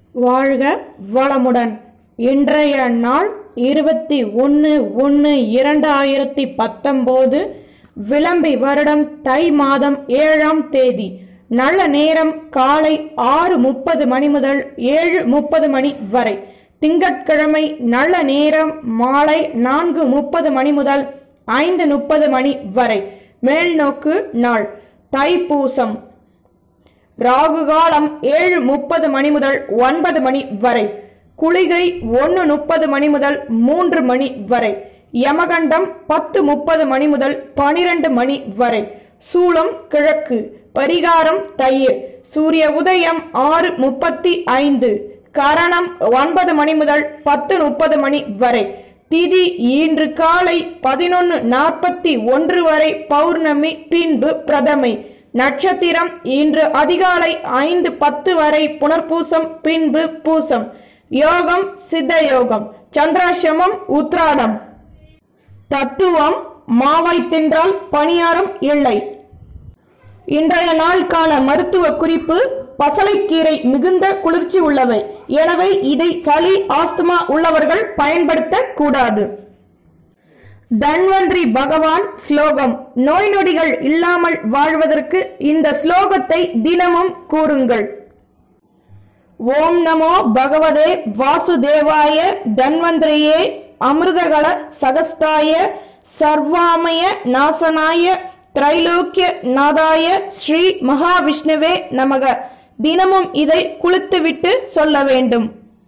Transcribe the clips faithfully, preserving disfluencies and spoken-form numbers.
வாழ்க வளமுடன். இன்றைய நாள் இருபத்தி ஒன்று ஒன்று இரண்டாயிரத்தி பத்தொன்பது, விளம்பி வருடம் தை மாதம் ஏழாம் தேதி. நல்ல நேரம் காலை ஆறு முப்பது மணி முதல் ஏழு முப்பது மணி வரை. திங்கட்கிழமை நல்ல நேரம் மாலை நான்கு முப்பது மணி முதல் ஐந்து முப்பது மணி வரை. மேல்நோக்கு நாள் தைப்பூசம். ராகு காலம் ஏழு முப்பது மணி முதல் ஒன்பது மணி வரை. குளிகை ஒன்று முப்பது மணி முதல் மூன்று மணி வரை. யமகண்டம் பத்து முப்பது மணி முதல் பனிரெண்டு மணி வரை. சூலம் கிழக்கு. பரிகாரம் தயிர். சூரிய உதயம் ஆறு முப்பத்தி ஐந்து. கரணம் ஒன்பது மணி முதல் பத்து முப்பது மணி வரை. திதி இன்று காலை பதினொன்று நாற்பத்தி ஒன்று வரை பௌர்ணமி, பின்பு பிரதமை. நட்சத்திரம் இன்று அதிகாலை ஐந்து பத்து வரை புனர்பூசம், பின்பு பூசம். யோகம் சித்த யோகம். சந்திராசிரமம் உத்ராடம். தத்துவம் மாவை தின்றால் பணியாரம் இல்லை. இன்றைய நாளுக்கான மருத்துவ குறிப்பு: பசலைக்கீரை மிகுந்த குளிர்ச்சி உள்ளவை, எனவே இதை சளி ஆஸ்துமா உள்ளவர்கள் பயன்படுத்த கூடாது. தன்வந்திரி பகவான் ஸ்லோகம். நோய் நொடிகள் இல்லாமல் வாழ்வதற்கு இந்த ஸ்லோகத்தை தினமும் கூறுங்கள். ஓம் நமோ பகவதே வாசுதேவாய தன்வந்திரியே அமிர்தகல சகஸ்தாய சர்வாமய நாசனாய திரைலோக்கிய நாதாய ஸ்ரீ மகாவிஷ்ணுவே நமக. தினமும் இதை குளித்துவிட்டு சொல்ல வேண்டும்.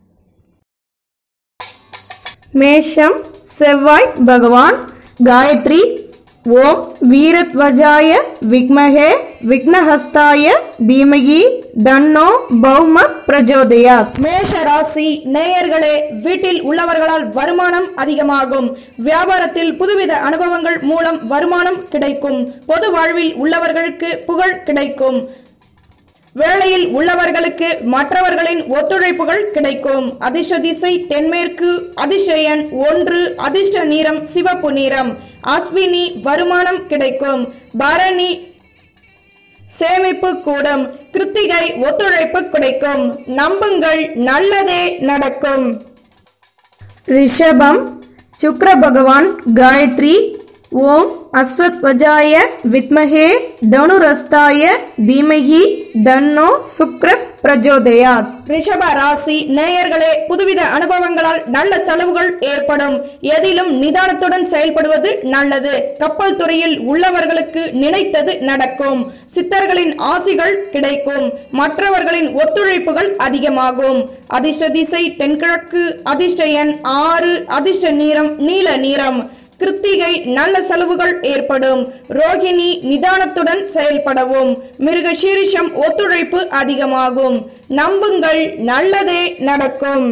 மேஷம் செவ்வாய் பகவான். காயத்ரி. ஓம் வீரத்வஜாய விக்மஹே விக்னஹஸ்தாய தீமகி தன்னோ பௌம பிரஜோதயாத். மேஷ ராசி நேயர்களே, வீட்டில் உள்ளவர்களால் வருமானம் அதிகமாகும். வியாபாரத்தில் புதுவித அனுபவங்கள் மூலம் வருமானம் கிடைக்கும். பொது வாழ்வில் உள்ளவர்களுக்கு புகழ் கிடைக்கும். வேளையில் உள்ளவர்களுக்கு மற்றவர்களின் ஒத்துழைப்புகள் கிடைக்கும். அதிர்ஷ்ட திசை தென்மேற்கு. அதிர்ஷ்ட எண் ஒன்று. அதிர்ஷ்ட நிறம் சிவப்பு நிறம். அஸ்வினி வருமானம் கிடைக்கும். பரணி சேமிப்பு கூடும். கிருத்திகை ஒத்துழைப்பு கிடைக்கும். நம்புங்கள், நல்லதே நடக்கும். ரிஷபம் சுக்கிர பகவான். காயத்ரி. ஓம் அஸ்வத்வஜாய வித்மஹே தனுரஸ்தாய தீமஹி தன்னோ சுக்ர பிரஜோதயாத். ரிஷப ராசி நேயர்களே, புதுவித அனுபவங்களால் நல்ல செலவுகள் ஏற்படும். எதிலும் நிதானத்துடன் செயல்படுவது நல்லது. கப்பல் துறையில் உள்ளவர்களுக்கு நினைத்தது நடக்கும். சித்தர்களின் ஆசிகள் கிடைக்கும். மற்றவர்களின் ஒத்துழைப்புகள் அதிகமாகும். அதிர்ஷ்ட திசை தென்கிழக்கு. அதிர்ஷ்ட எண் ஆறு. அதிர்ஷ்ட நிறம் நீல நிறம். கிருத்திகை நல்ல செலவுகள் ஏற்படும். ரோகிணி நிதானத்துடன் செயல்படவும். மிருக சீரிஷம் ஒத்துழைப்பு அதிகமாகும். நம்புங்கள், நல்லதே நடக்கும்.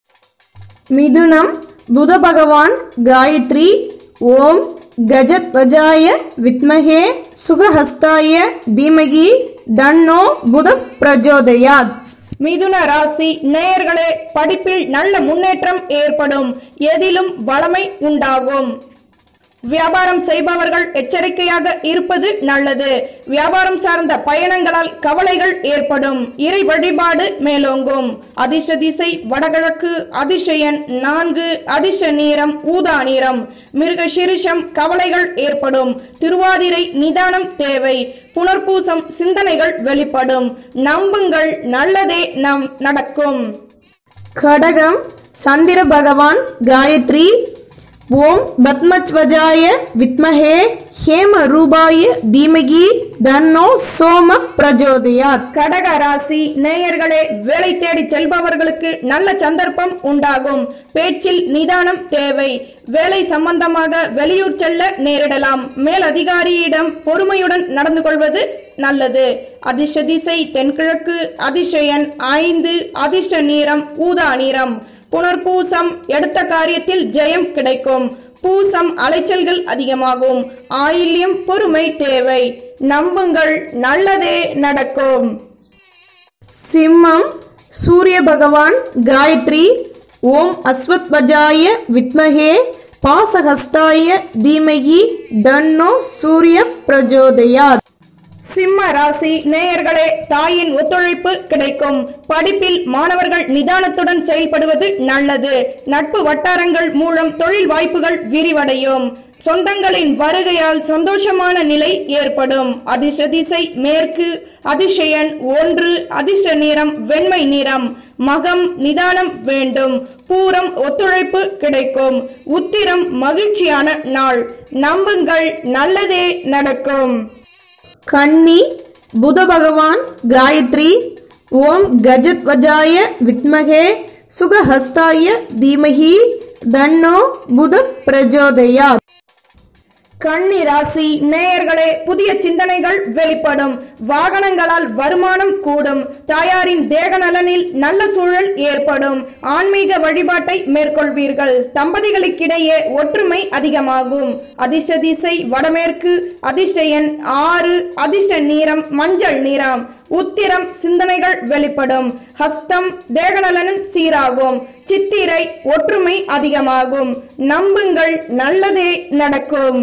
மிதுனம் புத பகவான். காயத்ரி. ஓம் கஜத்வஜாய வித்மஹே சுகஹஸ்தாய தீமகி தன்னோ புத பிரஜோதயாத். மிதுன ராசி நேயர்களே, படிப்பில் நல்ல முன்னேற்றம் ஏற்படும். எதிலும் வளமை உண்டாகும். வியாபாரம் செய்பவர்கள் எச்சரிக்கையாக இருப்பது நல்லது. வியாபாரம் சார்ந்த பயணங்களால் கவலைகள் ஏற்படும். இறை வழிபாடு மேலோங்கும். அதிர்ஷ்ட திசை வடகிழக்கு. அதிர்ஷ்ட எண் நான்கு. அதிர்ஷ்ட நிறம் ஊதா நிறம். மிருக சீரிஷம் கவலைகள் ஏற்படும். திருவாதிரை நிதானம் தேவை. புனர்பூசம் சிந்தனைகள் வெளிப்படும். நம்புங்கள், நல்லதே நம் நடக்கும். கடகம் சந்திர பகவான். காயத்ரி. ஓம் பத்மத்வஜாய வித்மஹே ஹேம ரூபாய தீமகி தன்னோ சோம பிரஜோதயாத். கடக ராசி நேயர்களே, வேலை தேடி செல்பவர்களுக்கு நல்ல சந்தர்ப்பம் உண்டாகும். பேச்சில் நிதானம் தேவை. வேலை சம்பந்தமாக வெளியூர் செல்ல நேரிடலாம். மேலதிகாரியிடம் பொறுமையுடன் நடந்து கொள்வது நல்லது. அதிர்ஷ்ட திசை தென்கிழக்கு. அதிர்ஷ்ட எண் ஐந்து. அதிர்ஷ்ட நிறம் ஊதா நிறம். புனர்பூசம் எடுத்த காரியத்தில் ஜெயம் கிடைக்கும். பூசம் அலைச்சல்கள் அதிகமாகும். ஆயில்யம் பொறுமை தேவை. நம்புங்கள், நல்லதே நடக்கும். சிம்மம் சூரிய பகவான். காயத்ரி. ஓம் அஸ்வத்வஜாய வித்மஹே பாசஹஸ்தாய தீமஹி தன்னோ சூரிய பிரஜோதயாத். சிம்ம ராசி நேயர்களே, தாயின் ஒத்துழைப்பு கிடைக்கும். படிப்பில் மாணவர்கள் நிதானத்துடன் செயல்படுவது நல்லது. நட்பு வட்டாரங்கள் மூலம் தொழில் வாய்ப்புகள் விரிவடையும். சொந்தங்களின் வருகையால் சந்தோஷமான நிலை ஏற்படும். அதிர்ஷ்ட திசை மேற்கு. அதிசயன் ஒன்று. அதிர்ஷ்ட நிறம் வெண்மை நிறம். மகம் நிதானம் வேண்டும். பூரம் ஒத்துழைப்பு கிடைக்கும். உத்திரம் மகிழ்ச்சியான நாள். நம்புங்கள், நல்லதே நடக்கும். கன்னி, புத பகவான் காயத்ரி. ஓம் கஜத்வஜாய வித்மகே சுகஹஸ்தாய தீமஹி தன்னோ புத பிரஜோதயாத். கன்னி ராசி நேயர்களே, புதிய சிந்தனைகள் வெளிப்படும். வாகனங்களால் வருமானம் கூடும். தாயாரின் தேக நலனில் நல்ல சூழல் ஏற்படும். ஆன்மீக வழிபாட்டை மேற்கொள்வீர்கள். தம்பதிகளுக்கிடையே ஒற்றுமை அதிகமாகும். அதிர்ஷ்ட திசை வடமேற்கு. அதிர்ஷ்ட எண் ஆறு. அதிர்ஷ்ட நிறம் மஞ்சள் நிறம். உத்திரம் சிந்தனைகள் வெளிப்படும். ஹஸ்தம் தேகநலனும் சீராகும். சித்திரை ஒற்றுமை அதிகமாகும். நம்புங்கள், நல்லதே நடக்கும்.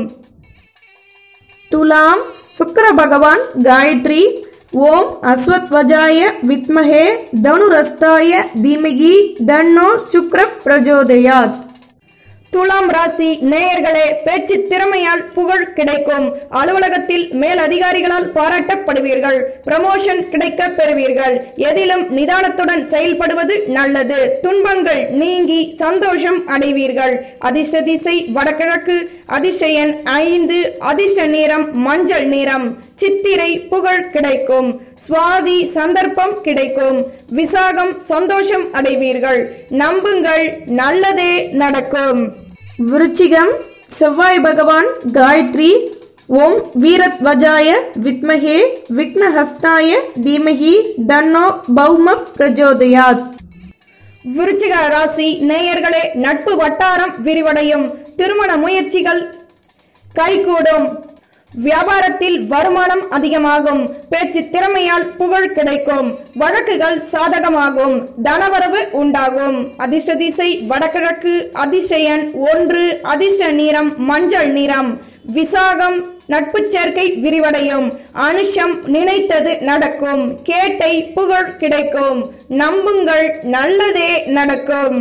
துலாம், சுக்கிர பகவான் காயத்ரி. ஓம் அஸ்வத்வஜாய வித்மஹே தனுரஸ்தாய தீமகி தன்னோ சுக்ர பிரஜோதயாத். துலாம் ராசி நேயர்களே, பேச்சு திறமையால் புகழ் கிடைக்கும். அலுவலகத்தில் மேல் அதிகாரிகளால் பாராட்டப்படுவீர்கள். ப்ரமோஷன் கிடைக்க பெறுவீர்கள். எதிலும் நிதானத்துடன் செயல்படுவது நல்லது. துன்பங்கள் நீங்கி சந்தோஷம் அடைவீர்கள். அதிர்ஷ்ட திசை வடகிழக்கு. அதிர்ஷ்ட எண் ஐந்து. அதிர்ஷ்ட நிறம் மஞ்சள் நிறம். சித்திரை புகழ் கிடைக்கும். சுவாதி சந்தர்ப்பம் கிடைக்கும். விசாகம் சந்தோஷம் அடைவீர்கள். நம்புங்கள், நல்லதே நடக்கும். விருச்சிகம், செவ்வாய் பகவான் காயத்ரி. ஓம் வீரத்வஜாய வித்மஹே விக்னஹஸ்தாய தீமஹி தன்னோ பௌம பிரஜோதயாத். விருச்சிக ராசி நேயர்களே, நட்பு வட்டாரம் விரிவடையும். திருமண முயற்சிகள் கைகூடும். வியாபாரத்தில் வருமானம் அதிகமாகும். பேச்சு திறமையால் புகழ் கிடைக்கும். வழக்குகள் சாதகமாகும். தனவரவு உண்டாகும். அதிர்ஷ்ட திசை வடகிழக்கு. அதிர்ஷ்ட எண் ஒன்று. அதிர்ஷ்ட நிறம் மஞ்சள் நிறம். விசாகம் நட்பு சேர்க்கை விரிவடையும். அனுஷம் நினைத்தது நடக்கும். கேட்டை புகழ் கிடைக்கும். நம்புங்கள், நல்லதே நடக்கும்.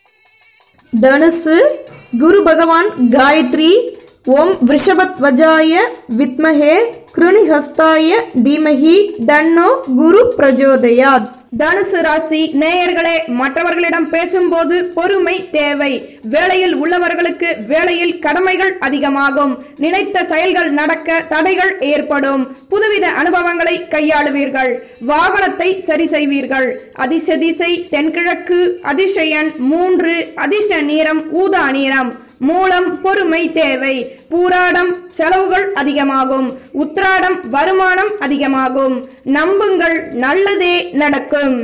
தனுசு, குரு பகவான் காயத்ரி. ஓம் விருஷபத்வஜாய வித்மஹே கிருணிஹஸ்தாய தீமஹி தன்னோ குரு பிரஜோதயாத். தனுசு ராசி நேயர்களே, மற்றவர்களிடம் பேசும்போது பொறுமை தேவை. வேலையில் உள்ளவர்களுக்கு வேலையில் கடமைகள் அதிகமாகும். நினைத்த செயல்கள் நடக்க தடைகள் ஏற்படும். புதுவித அனுபவங்களை கையாளுவீர்கள். வாகனத்தை சரி செய்வீர்கள். அதிர்ஷ்ட திசை தென்கிழக்கு. அதிர்ஷ்ட எண் மூன்று. அதிர்ஷ்ட நிறம் ஊதா நிறம். மூலம் பொறுமை தேவை. பூராடம் செலவுகள் அதிகமாகும். உத்ராடம் வருமானம் அதிகமாகும். நம்புங்கள், நல்லதே நடக்கும்.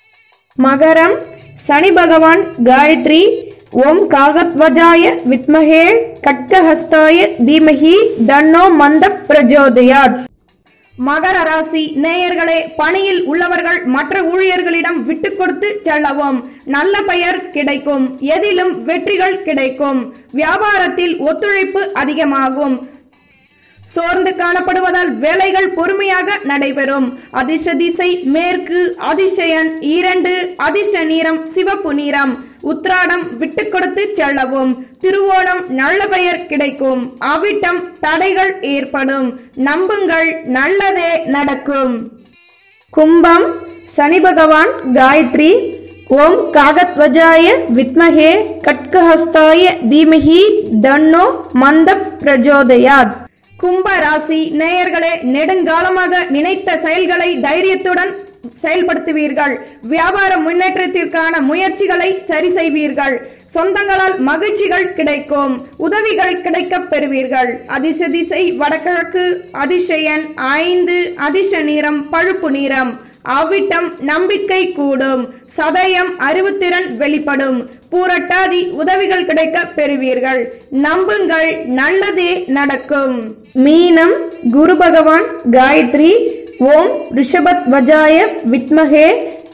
மகரம், சனி பகவான் காயத்ரி. ஓம் காகத்வஜாய வித்மஹே கட்கஹஸ்தாய தீமஹி தன்னோ மந்த பிரஜோதயாத். மகர ராசி நேயர்களே, பணியில் உள்ளவர்கள் மற்ற ஊழியர்களிடம் விட்டு கொடுத்து செல்லவும். நல்ல பெயர் கிடைக்கும். எதிலும் வெற்றிகள் கிடைக்கும். வியாபாரத்தில் ஒத்துழைப்பு அதிகமாகும். சோர்ந்து காணப்படுவதால் வேலைகள் பொறுமையாக நடைபெறும். அதிர்ஷ்ட திசை மேற்கு. அதிர்ஷ்ட எண் இரண்டு. அதிர்ஷ்ட நிறம் சிவப்பு நிறம். உத்ராடம் விட்டு கொடுத்து செல்லவும். திருவோணம் நல்ல பெயர் கிடைக்கும். அவிட்டம் தடைகள் ஏற்படும். நம்புங்கள், நல்லதே நடக்கும். கும்பம், சனி பகவான் காயத்ரி. ஓம் காகத்வஜாய வித்மஹே கட்கஹஸ்தாய தீமஹி தன்னோ மந்த பிரஜோதயாத். கும்ப ராசி நேயர்களே, நெடுங்காலமாக நினைத்த செயல்களை தைரியத்துடன் செயல்படுத்துவீர்கள். வியாபார முன்னேற்றத்திற்கான முயற்சிகளை சரி செய்வீர்கள். சொந்தங்களால் மகிழ்ச்சிகள் கிடைக்கும். உதவிகள் கிடைக்கப் பெறுவீர்கள். அதிர்ஷ்ட திசை வடகிழக்கு. அதிர்ஷ்ட எண் ஐந்து. அதிர்ஷ்ட நிறம் பழுப்பு நிறம். அவிட்டம் நம்பிக்கை கூடும். சதயம் அறிவுத்திறன் வெளிப்படும். பூரட்டாதி உதவிகள் கிடைக்க பெறுவீர்கள். நம்புங்கள், நல்லதே நடக்கும். மீனம், குரு பகவான் காயத்ரி. ஓம் ரிஷபத்வஜாய வித்மஹே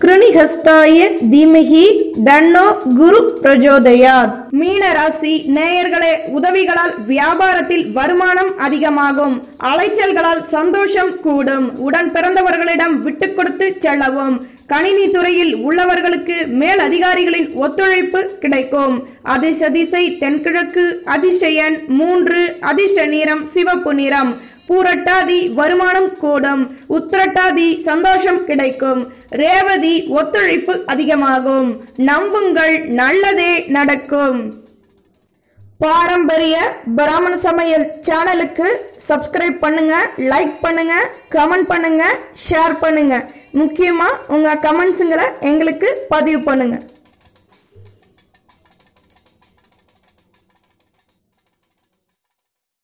கிருணிஹஸ்தாய தீமஹி தன்னோ குரு பிரஜோதயாத். மீன ராசி நேயர்களே, உதவிகளால் வியாபாரத்தில் வருமானம் அதிகமாகும். அலைச்சல்களால் சந்தோஷம் கூடும். உடன் பிறந்தவர்களிடம் விட்டு கொடுத்து செல்லவும். கணினி துறையில் உள்ளவர்களுக்கு மேல் அதிகாரிகளின் ஒத்துழைப்பு கிடைக்கும். அதிர்ஷ்ட திசை தென்கிழக்கு. அதிர்ஷ்ட எண் மூன்று. அதிர்ஷ்ட நிறம் சிவப்பு நிறம். பூரட்டாதி வருமானம் கூடும். உத்திரட்டாதி சந்தோஷம் கிடைக்கும். ரேவதி ஒத்துழைப்பு அதிகமாகும். நம்புங்கள், நல்லதே நடக்கும். பாரம்பரிய பிராமண சமையல் சேனலுக்கு சப்ஸ்கிரைப் பண்ணுங்க, லைக் பண்ணுங்க, கமெண்ட் பண்ணுங்க, ஷேர் பண்ணுங்க. முக்கியமா உங்க கமெண்ட்ஸுங்களை எங்களுக்கு பதிவு பண்ணுங்க.